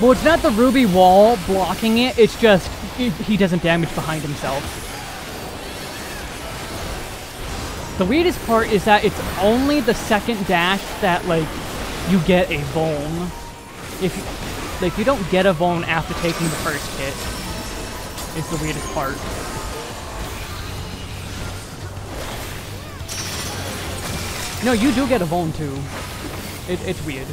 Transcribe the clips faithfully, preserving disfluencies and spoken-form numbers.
Well, it's not the ruby wall blocking it, it's just it, he doesn't damage behind himself. The weirdest part is that it's only the second dash that, like, you get a Vuln. If you, like, you don't get a Vuln after taking the first hit. It's the weirdest part. No, you do get a Vuln too. It, it's weird.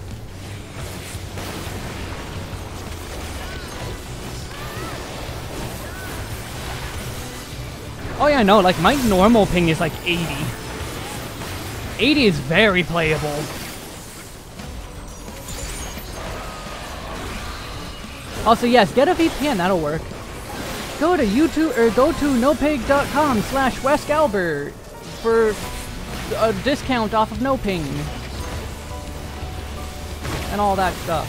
Oh yeah, no, like my normal ping is like eighty. eighty is very playable. Also, yes, get a V P N, that'll work. Go to YouTube or go to nopig dot com slash westalbert for a discount off of NoPing and all that stuff.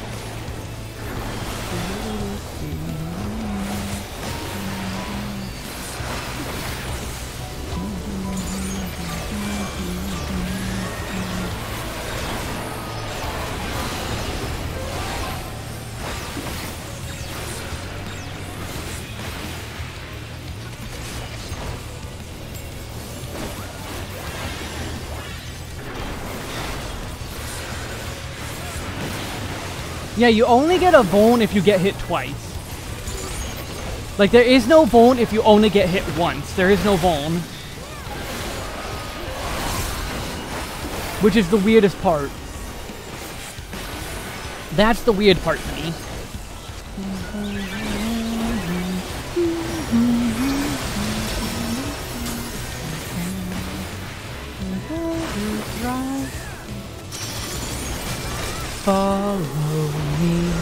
Yeah, you only get a Vuln if you get hit twice. Like, there is no Vuln if you only get hit once. There is no Vuln. Which is the weirdest part. That's the weird part to me. Follow me.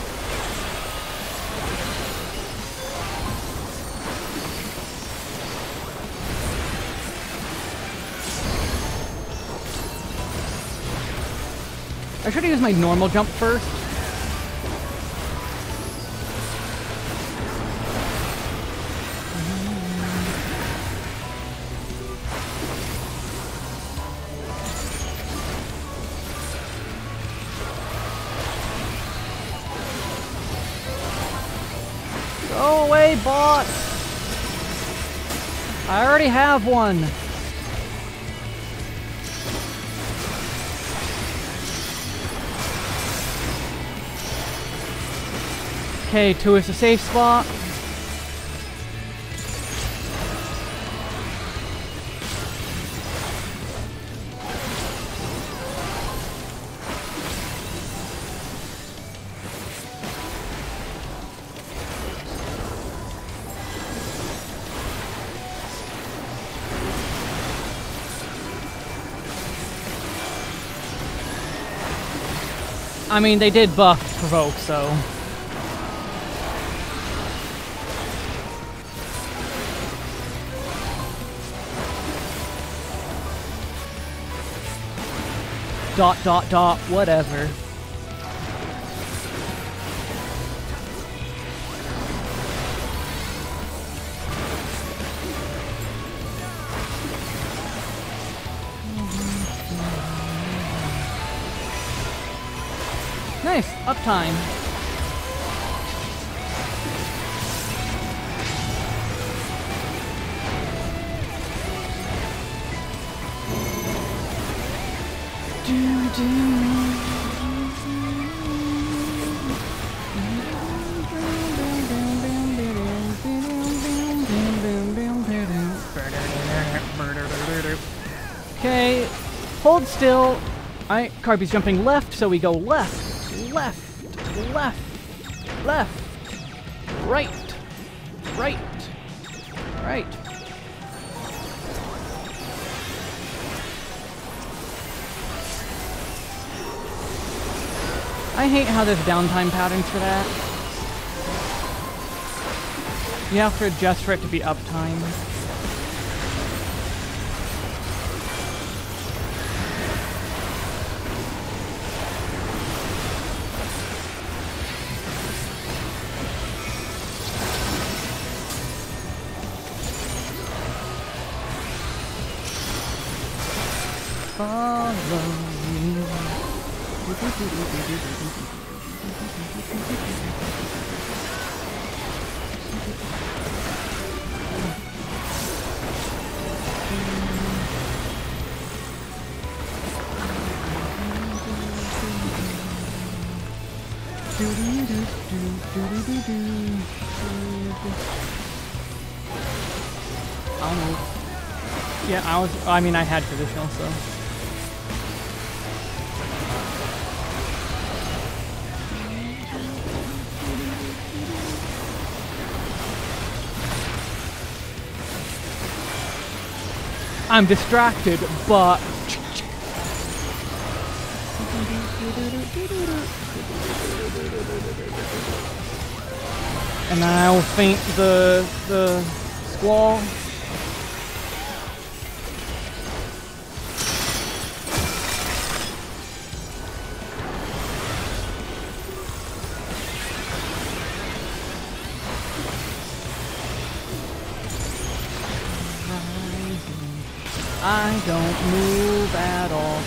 I should have used my normal jump first. Go away, bot! I already have one. Okay, two is a safe spot. I mean, they did buff provoke, so... Dot, dot, dot, whatever. Nice, uptime. Okay, hold still. Alright, Carby's jumping left, so we go left, left, left, left, right, right, right. I hate how there's downtime patterns for that. You have to adjust for it to be uptime. Follow me. I'll move. Yeah, I was. I mean, I had traditional, so. I'm distracted, but. And I'll feint the the squall. I don't move at all.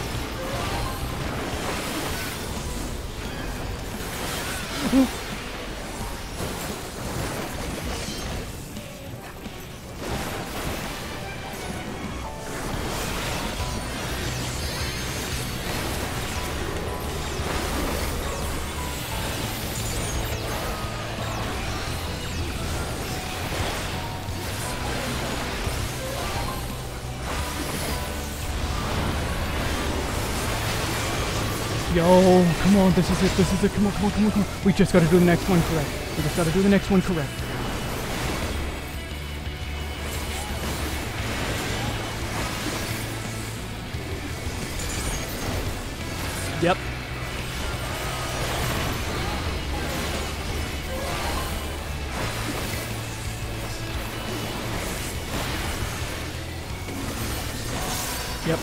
Yo, come on, this is it, this is it, come on, come on, come on, come on. We just gotta do the next one correct. We just gotta do the next one correct. Yep. Yep.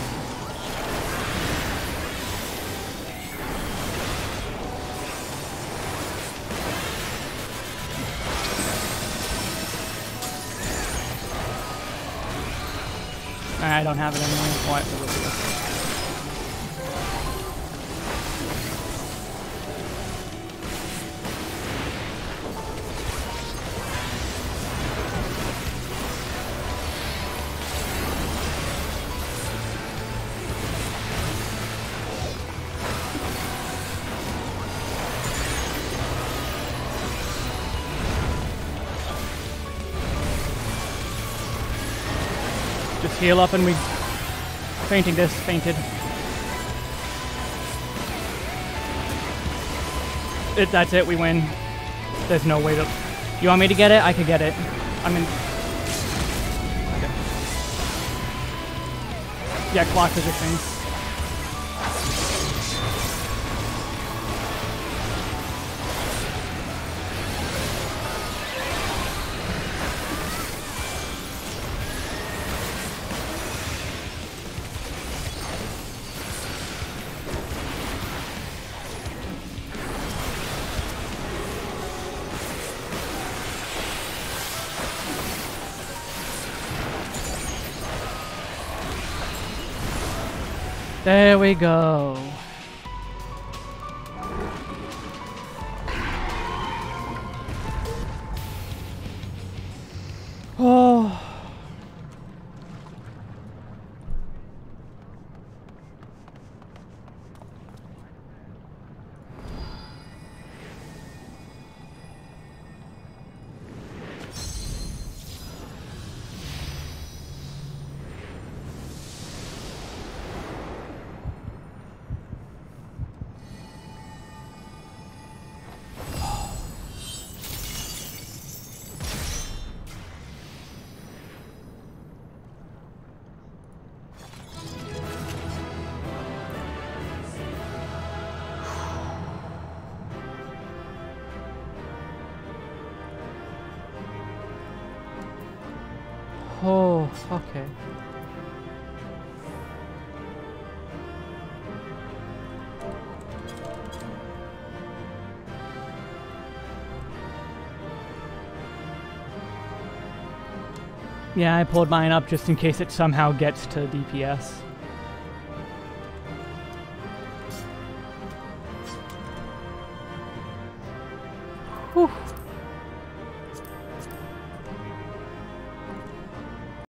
I don't have it anymore. Oh, I have to look at this. Just heal up and we fainting this, fainted. It, that's it, we win. There's no way to... You want me to get it? I could get it. I mean... Okay. Yeah, clock positions. There we go. Oh. Oh, okay. Yeah, I pulled mine up just in case it somehow gets to D P S. Whew.